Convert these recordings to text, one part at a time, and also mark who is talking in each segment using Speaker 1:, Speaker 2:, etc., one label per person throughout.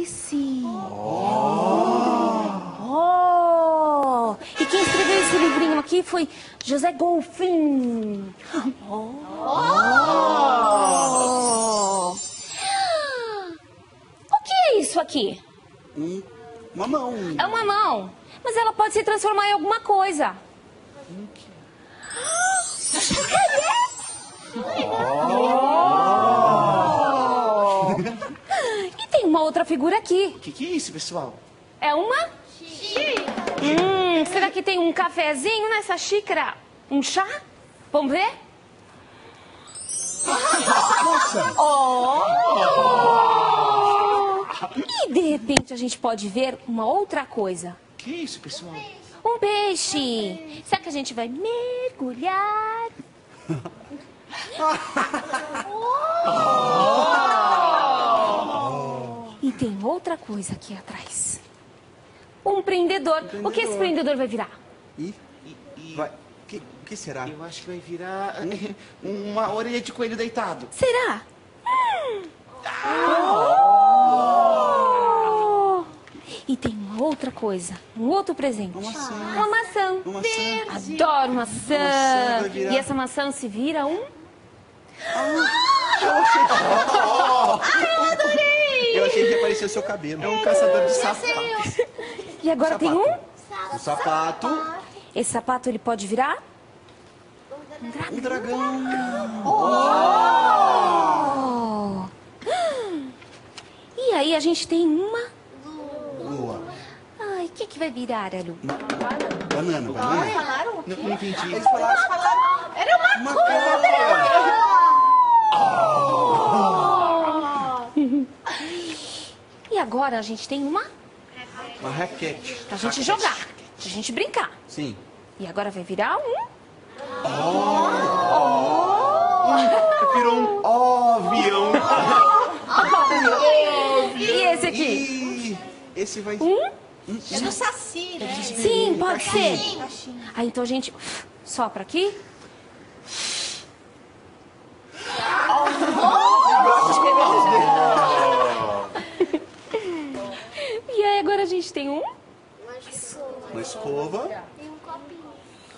Speaker 1: esse. Oh! E quem escreveu esse livrinho aqui foi José Golfin. Oh! O que é isso aqui?
Speaker 2: Uma mão.
Speaker 1: É uma mão. Mas ela pode se transformar em alguma coisa. E tem uma outra figura aqui.
Speaker 2: O que é isso, pessoal?
Speaker 1: É uma? Será que tem um cafezinho nessa xícara? Um chá? Vamos ver?
Speaker 2: Nossa!
Speaker 1: E de repente a gente pode ver uma outra coisa.
Speaker 2: O que é isso, pessoal?
Speaker 1: Um peixe. Será que a gente vai mergulhar? E tem outra coisa aqui atrás. Um prendedor. O que esse prendedor vai virar?
Speaker 2: Vai. O que será? Eu acho que vai virar uma orelha de coelho deitado.
Speaker 1: Será? E tem uma outra coisa, um outro presente.
Speaker 2: Uma maçã.
Speaker 1: Uma maçã.
Speaker 2: Uma maçã.
Speaker 1: Adoro maçã.
Speaker 2: maçã vai virar-
Speaker 1: E essa maçã se vira um...
Speaker 2: Eu achei que apareceu seu cabelo. É um caçador de sapatos.
Speaker 1: E agora tem um...
Speaker 2: Um sapato.
Speaker 1: Esse sapato ele pode virar...
Speaker 2: Um dragão.
Speaker 1: Oh! E aí a gente tem uma...
Speaker 2: Lua.
Speaker 1: Ai, o que vai virar, Alu?
Speaker 2: Banana.
Speaker 3: Falaram?
Speaker 2: Não entendi.
Speaker 3: Eles falaram. Era uma
Speaker 1: E agora a gente tem uma...
Speaker 2: Uma raquete.
Speaker 1: Pra gente jogar, pra gente brincar.
Speaker 2: Sim.
Speaker 1: E agora vai virar um...
Speaker 2: Virou um avião.
Speaker 1: E esse aqui?
Speaker 2: E esse vai...
Speaker 3: É do Saci, né?
Speaker 1: Sim, pode ser. Aí então a gente sopra aqui. E aí agora a gente tem um...
Speaker 2: Uma escova.
Speaker 3: Tem um copinho.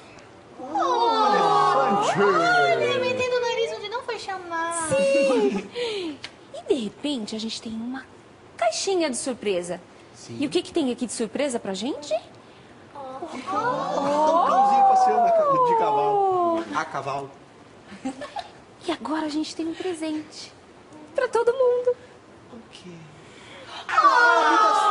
Speaker 3: Olha, metendo o nariz onde não foi chamado.
Speaker 1: E de repente a gente tem uma caixinha de surpresa.
Speaker 2: Sim.
Speaker 1: E o que tem aqui de surpresa pra gente?
Speaker 2: Um cãozinho passeando de cavalo. A cavalo.
Speaker 1: E agora a gente tem um presente pra todo mundo.
Speaker 2: O quê?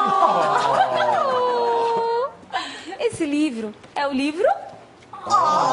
Speaker 1: Esse livro é o livro...